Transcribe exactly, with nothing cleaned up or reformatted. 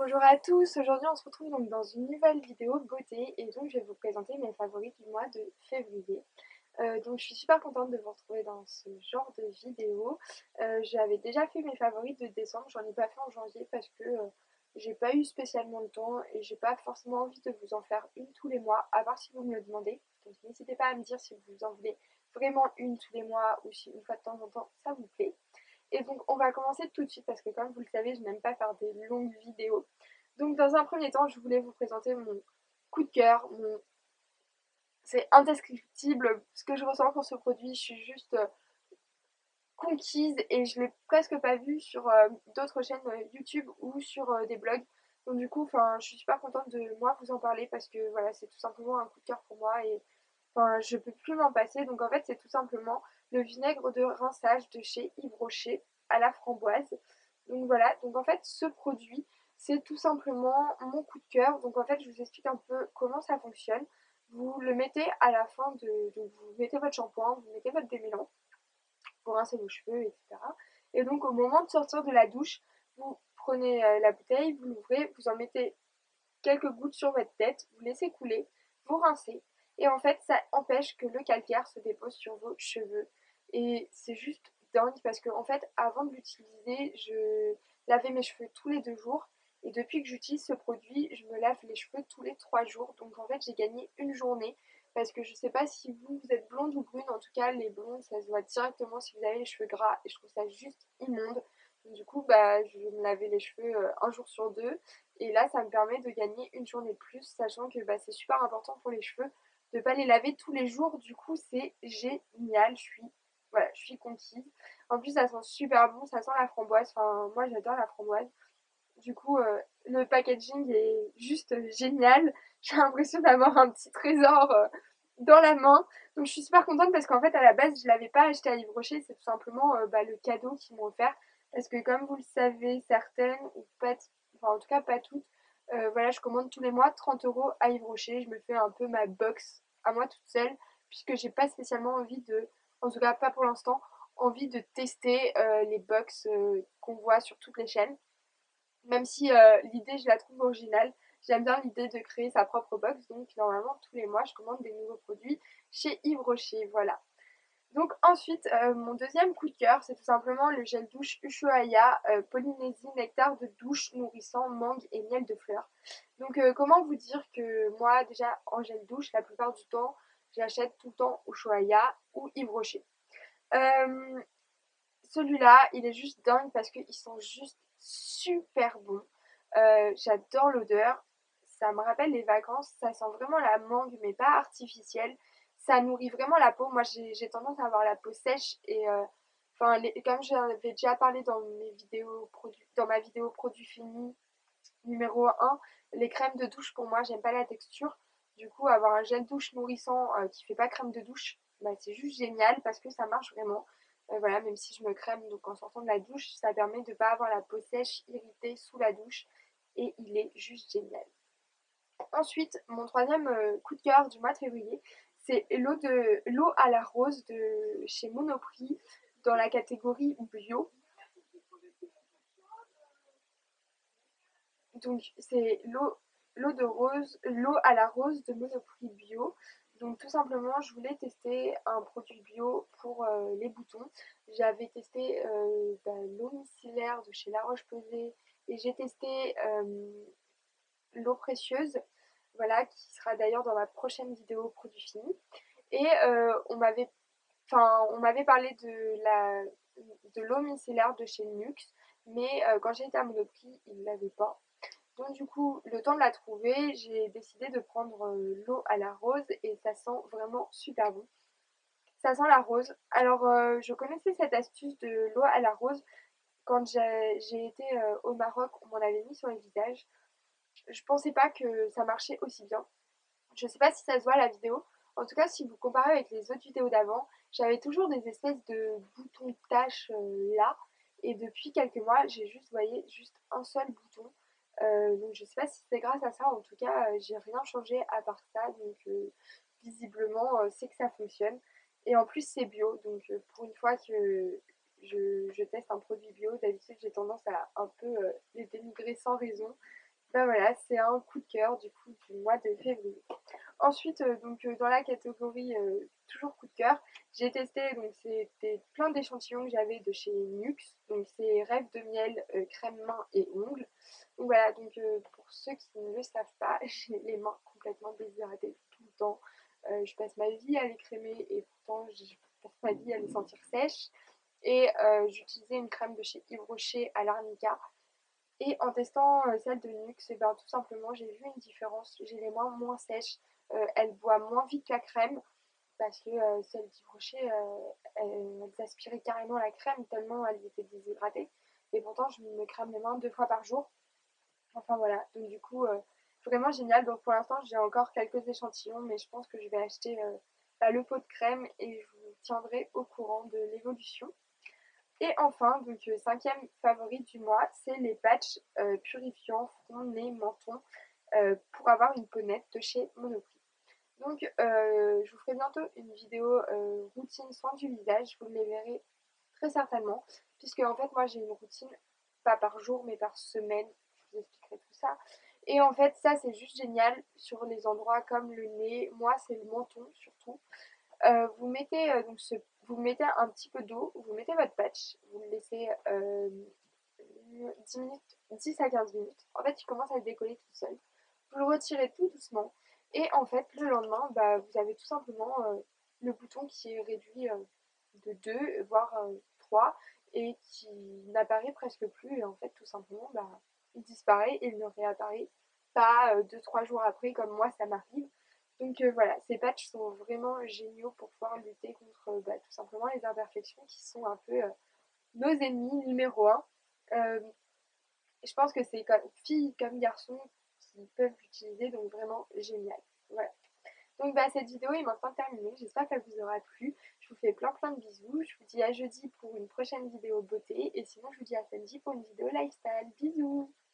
Bonjour à tous, aujourd'hui on se retrouve donc dans une nouvelle vidéo beauté et donc je vais vous présenter mes favoris du mois de février. Euh, donc je suis super contente de vous retrouver dans ce genre de vidéo. Euh, J'avais déjà fait mes favoris de décembre, j'en ai pas fait en janvier parce que euh, j'ai pas eu spécialement le temps et j'ai pas forcément envie de vous en faire une tous les mois, à part si vous me le demandez. Donc n'hésitez pas à me dire si vous en voulez vraiment une tous les mois ou si une fois de temps en temps ça vous plaît. Et donc on va commencer tout de suite parce que comme vous le savez, je n'aime pas faire des longues vidéos. Donc dans un premier temps, je voulais vous présenter mon coup de cœur. Mon... C'est indescriptible ce que je ressens pour ce produit. Je suis juste euh, conquise et je l'ai presque pas vu sur euh, d'autres chaînes euh, YouTube ou sur euh, des blogs. Donc du coup, enfin, je suis super contente de moi vous en parler parce que voilà, c'est tout simplement un coup de cœur pour moi et enfin, je peux plus m'en passer. Donc en fait, c'est tout simplement le vinaigre de rinçage de chez Yves Rocher à la framboise. Donc voilà, donc en fait, ce produit, c'est tout simplement mon coup de cœur. Donc en fait, je vous explique un peu comment ça fonctionne. Vous le mettez à la fin de, donc vous mettez votre shampoing, vous mettez votre démêlant pour rincer vos cheveux, et cetera. Et donc au moment de sortir de la douche, vous prenez euh, la bouteille, vous l'ouvrez, vous en mettez quelques gouttes sur votre tête, vous laissez couler, vous rincez. Et en fait, ça empêche que le calcaire se dépose sur vos cheveux. Et c'est juste dingue parce que en fait, avant de l'utiliser, je lavais mes cheveux tous les deux jours. Et depuis que j'utilise ce produit, je me lave les cheveux tous les trois jours. Donc en fait, j'ai gagné une journée. Parce que je sais pas si vous, vous êtes blonde ou brune. En tout cas, les blondes, ça se voit directement si vous avez les cheveux gras. Et je trouve ça juste immonde. Donc, du coup, bah, je vais me laver les cheveux euh, un jour sur deux. Et là, ça me permet de gagner une journée de plus, sachant que bah, c'est super important pour les cheveux de ne pas les laver tous les jours. Du coup, c'est génial. Je suis, voilà, je suis conquise. En plus, ça sent super bon. Ça sent la framboise. Enfin, moi, j'adore la framboise. Du coup, euh, le packaging est juste génial. J'ai l'impression d'avoir un petit trésor euh, dans la main. Donc, je suis super contente parce qu'en fait, à la base, je ne l'avais pas acheté à Yves Rocher. C'est tout simplement euh, bah, le cadeau qu'ils m'ont offert. Parce que, comme vous le savez, certaines, ou pas, enfin, en tout cas, pas toutes, euh, voilà, je commande tous les mois trente euros à Yves Rocher. Je me fais un peu ma box à moi toute seule. Puisque j'ai pas spécialement envie de, en tout cas, pas pour l'instant, envie de tester euh, les box euh, qu'on voit sur toutes les chaînes. Même si euh, l'idée, je la trouve originale. J'aime bien l'idée de créer sa propre box. Donc, normalement, tous les mois, je commande des nouveaux produits chez Yves Rocher. Voilà. Donc, ensuite, euh, mon deuxième coup de cœur, c'est tout simplement le gel douche Ushuaïa euh, Polynésie nectar de douche nourrissant mangue et miel de fleurs. Donc, euh, comment vous dire que moi, déjà, en gel douche, la plupart du temps, j'achète tout le temps Ushuaïa ou Yves Rocher. Euh, Celui-là, il est juste dingue parce qu'il sent juste super bon. Euh, j'adore l'odeur. Ça me rappelle les vacances. Ça sent vraiment la mangue, mais pas artificielle. Ça nourrit vraiment la peau. Moi, j'ai tendance à avoir la peau sèche et euh, enfin, les, comme j'avais déjà parlé dans mes vidéos produits, dans ma vidéo produit fini numéro un, les crèmes de douche pour moi, j'aime pas la texture. Du coup, avoir un gel douche nourrissant euh, qui fait pas crème de douche, bah, c'est juste génial parce que ça marche vraiment. Euh, voilà, même si je me crème donc en sortant de la douche, ça permet de pas avoir la peau sèche, irritée sous la douche et il est juste génial. Ensuite, mon troisième euh, coup de cœur du mois de février, c'est l'eau de l'eau à la rose de chez Monoprix dans la catégorie bio. Donc c'est l'eau l'eau de rose, l'eau à la rose de Monoprix bio. Donc tout simplement, je voulais tester un produit bio pour euh, les boutons. J'avais testé euh, bah, l'eau micellaire de chez La Roche-Posay et j'ai testé euh, l'eau précieuse, voilà, qui sera d'ailleurs dans ma prochaine vidéo produit fini. Et euh, on m'avait, enfin, on m'avait parlé de la de l'eau micellaire de chez Nuxe, mais euh, quand j'ai été à Monoprix, ils ne l'avaient pas. Donc du coup, le temps de la trouver, j'ai décidé de prendre euh, l'eau à la rose et ça sent vraiment super bon. Ça sent la rose. Alors euh, je connaissais cette astuce de l'eau à la rose quand j'ai j'ai été euh, au Maroc, on m'en avait mis sur les visages. Je pensais pas que ça marchait aussi bien. Je sais pas si ça se voit à la vidéo. En tout cas, si vous comparez avec les autres vidéos d'avant, j'avais toujours des espèces de boutons de taches euh, là. Et depuis quelques mois, j'ai juste, vous voyez, juste un seul bouton. Euh, donc je sais pas si c'est grâce à ça. En tout cas, euh, j'ai rien changé à part ça. Donc euh, visiblement, euh, c'est que ça fonctionne. Et en plus, c'est bio. Donc euh, pour une fois que je, je teste un produit bio, d'habitude, j'ai tendance à un peu euh, les dénigrer sans raison. bah voilà, c'est un coup de cœur du coup du mois de février. Ensuite, euh, donc euh, dans la catégorie euh, toujours coup de cœur, j'ai testé, donc c'était plein d'échantillons que j'avais de chez Nuxe, donc c'est Rêve de miel, euh, crème main et ongles. Donc voilà, donc euh, pour ceux qui ne le savent pas, j'ai les mains complètement déshydratées tout le temps. Euh, je passe ma vie à les crémer et pourtant je passe ma vie à les sentir sèches. Et euh, j'utilisais une crème de chez Yves Rocher à l'arnica. Et en testant euh, celle de Nuxe, et ben, tout simplement j'ai vu une différence. J'ai les mains moins sèches, euh, elles boivent moins vite la crème parce que euh, celle d'Yves Rocher, euh, elles, elles aspiraient carrément la crème tellement elles étaient déshydratées. Et pourtant je me crème les mains deux fois par jour. Enfin voilà, donc du coup euh, vraiment génial. Donc pour l'instant j'ai encore quelques échantillons mais je pense que je vais acheter euh, bah, le pot de crème et je vous tiendrai au courant de l'évolution. Et enfin, donc euh, cinquième favori du mois, c'est les patchs euh, purifiants front, nez, menton euh, pour avoir une peau nette de chez Monoprix. Donc euh, je vous ferai bientôt une vidéo euh, routine soin du visage, vous les verrez très certainement, puisque en fait moi j'ai une routine pas par jour mais par semaine, je vous expliquerai tout ça. Et en fait ça c'est juste génial sur les endroits comme le nez, moi c'est le menton surtout. Euh, vous mettez euh, donc ce, vous mettez un petit peu d'eau, vous mettez votre patch, vous le laissez euh, dix minutes, dix à quinze minutes. En fait, il commence à se décoller tout seul. Vous le retirez tout doucement et en fait, le lendemain, bah, vous avez tout simplement euh, le bouton qui est réduit euh, de deux voire euh, trois et qui n'apparaît presque plus. Et en fait, tout simplement, bah, il disparaît et il ne réapparaît pas euh, deux trois jours après, comme moi, ça m'arrive. Donc euh, voilà, ces patchs sont vraiment géniaux pour pouvoir lutter contre euh, bah, tout simplement les imperfections qui sont un peu euh, nos ennemis numéro un. Euh, je pense que c'est comme filles comme garçons qui peuvent l'utiliser, donc vraiment génial. Voilà. Donc bah, cette vidéo est maintenant terminée, j'espère qu'elle vous aura plu. Je vous fais plein plein de bisous, je vous dis à jeudi pour une prochaine vidéo beauté, et sinon je vous dis à samedi pour une vidéo lifestyle. Bisous!